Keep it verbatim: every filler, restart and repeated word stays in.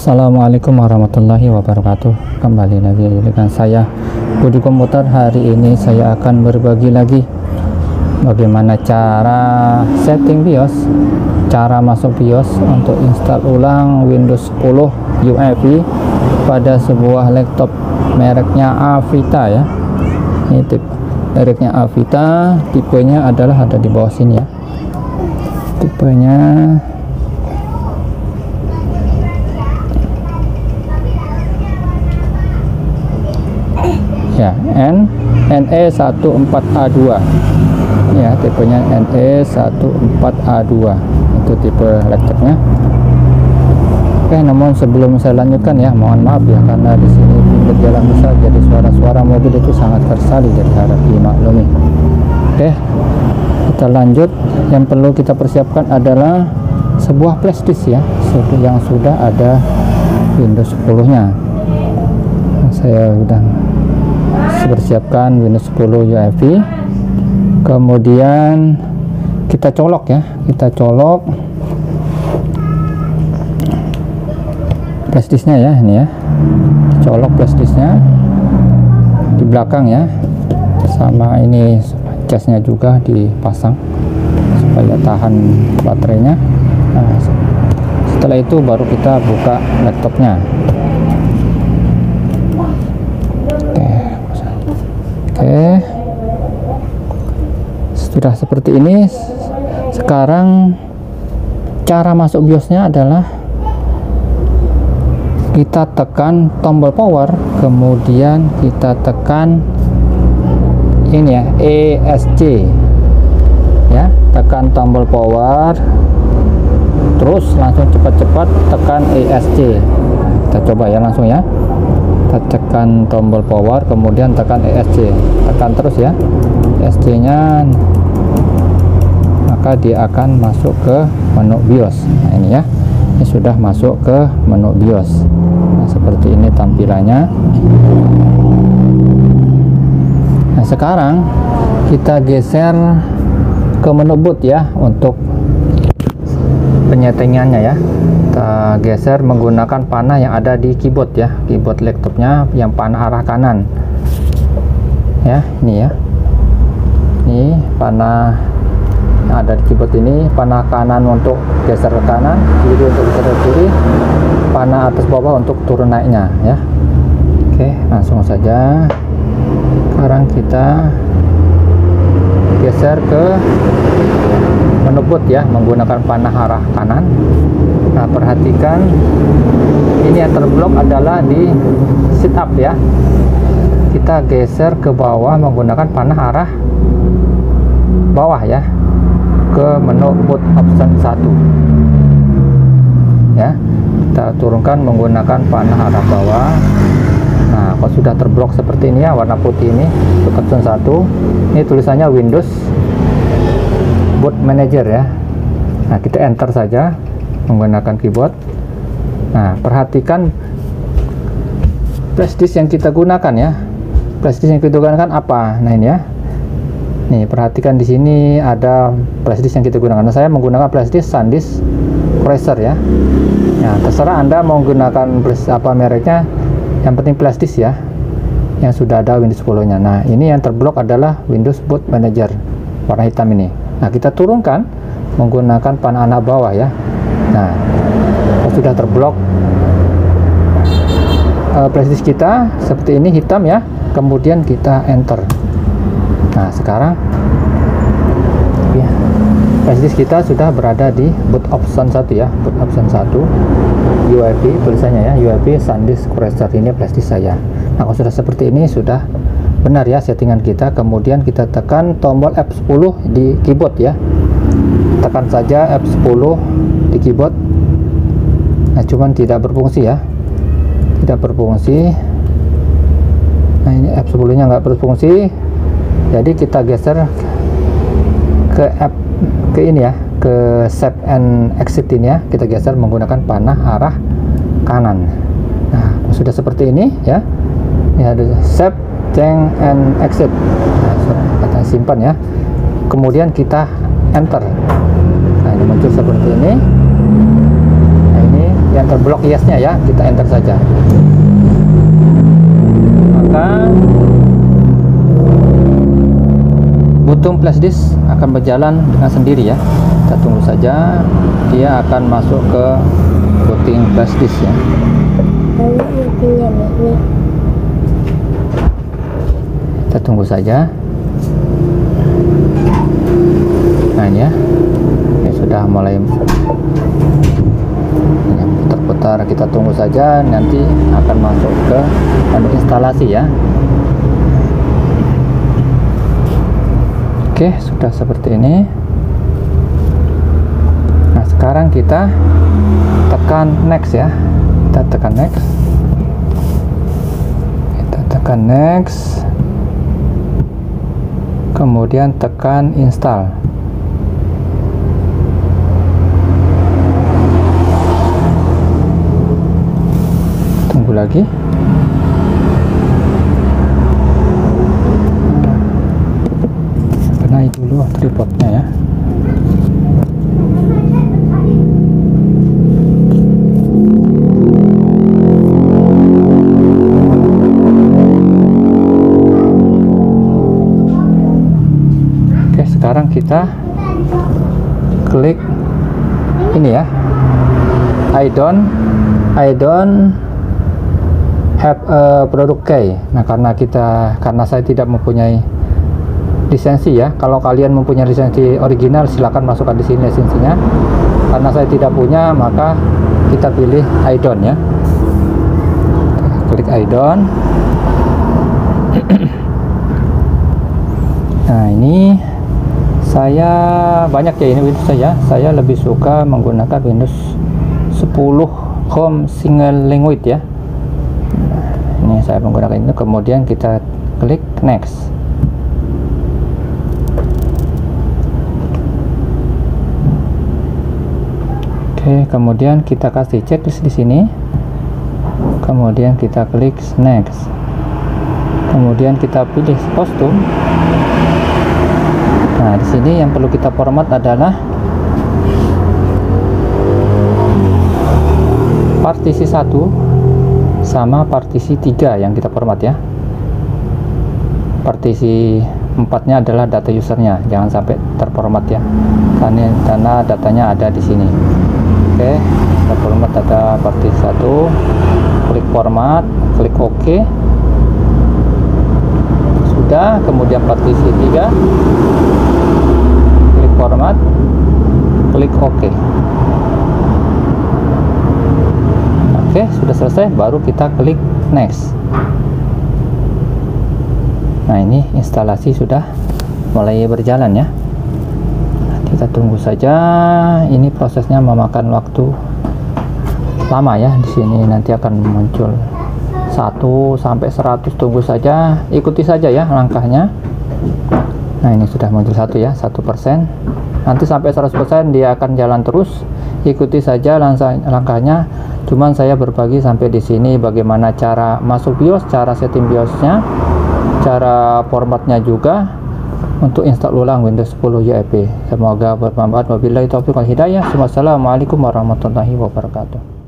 Assalamualaikum warahmatullahi wabarakatuh. Kembali lagi dengan saya Budi Komputer. Hari ini saya akan berbagi lagi bagaimana cara setting BIOS, cara masuk BIOS untuk install ulang Windows sepuluh U E F I pada sebuah laptop mereknya Avita ya. Ini tip mereknya Avita, tipenya adalah ada di bawah sini ya. Tipenya ya N NE satu empat A dua ya, tipenya N E satu empat A dua, itu tipe laptopnya. Oke, namun sebelum saya lanjutkan ya, mohon maaf ya karena di sini pinggir jalan besar, jadi suara-suara mobil itu sangat tersekali, jadi harap dimaklumi. Oke, kita lanjut. Yang perlu kita persiapkan adalah sebuah flashdisk ya, yang sudah ada Windows sepuluh nya. Nah, saya sudah persiapkan Windows sepuluh U E F I, kemudian kita colok ya, kita colok flashdisknya ya, ini ya, colok flashdisknya di belakang ya, sama ini casnya juga dipasang supaya tahan baterainya. Nah, setelah itu baru kita buka laptopnya. Oke, sudah seperti ini. Sekarang cara masuk BIOSnya adalah kita tekan tombol power, kemudian kita tekan ini ya, E S C ya, tekan tombol power, terus langsung cepat-cepat tekan E S C. Kita coba ya langsung ya, kita tekan tombol power, kemudian tekan E S C, tekan terus ya E S C nya, maka dia akan masuk ke menu BIOS. Nah ini ya, ini sudah masuk ke menu BIOS. Nah seperti ini tampilannya. Nah sekarang kita geser ke menu boot ya, untuk penyetingannya ya. Kita geser menggunakan panah yang ada di keyboard ya, keyboard laptopnya yang panah arah kanan ya. Ini ya, ini panah yang ada di keyboard ini, panah kanan untuk geser ke kanan, kiri untuk geser ke kiri, panah atas bawah untuk turun naiknya ya. Oke, langsung saja sekarang kita geser ke menu boot ya, menggunakan panah arah kanan. Nah perhatikan, ini yang terblok adalah di setup ya, kita geser ke bawah menggunakan panah arah bawah ya, ke menu boot option satu ya, kita turunkan menggunakan panah arah bawah. Nah kalau sudah terblok seperti ini ya, warna putih ini, boot option satu, ini tulisannya Windows Boot Manager ya. Nah kita enter saja menggunakan keyboard. Nah perhatikan flashdisk yang kita gunakan ya, flashdisk yang kita gunakan apa. Nah ini ya, nih perhatikan di sini ada flashdisk yang kita gunakan. Nah, saya menggunakan flashdisk SanDisk Crusher ya. Nah terserah anda mau menggunakan flash apa mereknya, yang penting flashdisk ya, yang sudah ada Windows sepuluh nya. Nah ini yang terblok adalah Windows Boot Manager warna hitam ini. Nah kita turunkan menggunakan panah anak bawah ya. Nah sudah terblok uh, flashdisk kita seperti ini hitam ya, kemudian kita enter. Nah sekarang ya, flashdisk kita sudah berada di boot option satu ya, boot option satu U E F I tulisannya ya, U E F I SanDisk Crusher, ini flashdisk saya. Nah kalau sudah seperti ini sudah benar ya settingan kita. Kemudian kita tekan tombol F sepuluh di keyboard ya, tekan saja F sepuluh di keyboard. Nah cuman tidak berfungsi ya, tidak berfungsi. Nah ini F sepuluh nya nggak berfungsi, jadi kita geser ke F ke ini ya, ke save and exit ini ya, kita geser menggunakan panah arah kanan. Nah sudah seperti ini ya, ini ada save, change and exit. Nah, kita simpan ya, kemudian kita enter. Nah ini muncul seperti ini. Nah ini di enter blok yes-nya ya, kita enter saja. Maka button flash disk akan berjalan dengan sendiri ya. Kita tunggu saja, dia akan masuk ke booting flash disk ya. Kita tunggu saja. Nah ini ya, ini sudah mulai putar-putar. Kita tunggu saja, nanti akan masuk ke menu instalasi ya. Oke, sudah seperti ini. Nah sekarang kita tekan next ya, kita tekan next, kita tekan next, kemudian tekan install. Tunggu lagi. Benahi dulu tripodnya ya. Oke, sekarang kita klik ini ya. I don't I don't have a product key. Nah, karena kita karena saya tidak mempunyai lisensi ya. Kalau kalian mempunyai lisensi original, silakan masukkan di sini lisensinya. Karena saya tidak punya, maka kita pilih I don't ya. Klik I don't. Nah, ini saya banyak ya, ini Windows saya. Saya lebih suka menggunakan Windows sepuluh Home Single Language ya. Ini saya menggunakan itu, kemudian kita klik next. Oke, kemudian kita kasih checklist di sini, kemudian kita klik next, kemudian kita pilih kostum. Nah di sini yang perlu kita format adalah partisi satu sama partisi tiga yang kita format ya. Partisi empatnya adalah data usernya, jangan sampai terformat ya, karena, karena datanya ada di sini. Oke, kita format data partisi satu, klik format, klik OK. Sudah, kemudian partisi tiga, klik format, klik OK. Oke, sudah selesai, baru kita klik next. Nah ini instalasi sudah mulai berjalan ya. Kita tunggu saja, ini prosesnya memakan waktu lama ya. Di sini nanti akan muncul satu sampai seratus, tunggu saja, ikuti saja ya langkahnya. Nah ini sudah muncul satu ya, satu persen. Nanti sampai seratus persen dia akan jalan terus, ikuti saja langkahnya. Cuman saya berbagi sampai di sini bagaimana cara masuk BIOS, cara setting BIOSnya, cara formatnya juga untuk install ulang Windows sepuluh Y E P. Semoga bermanfaat. Wabillahi taufiq wal hidayah. Wassalamualaikum warahmatullahi wabarakatuh.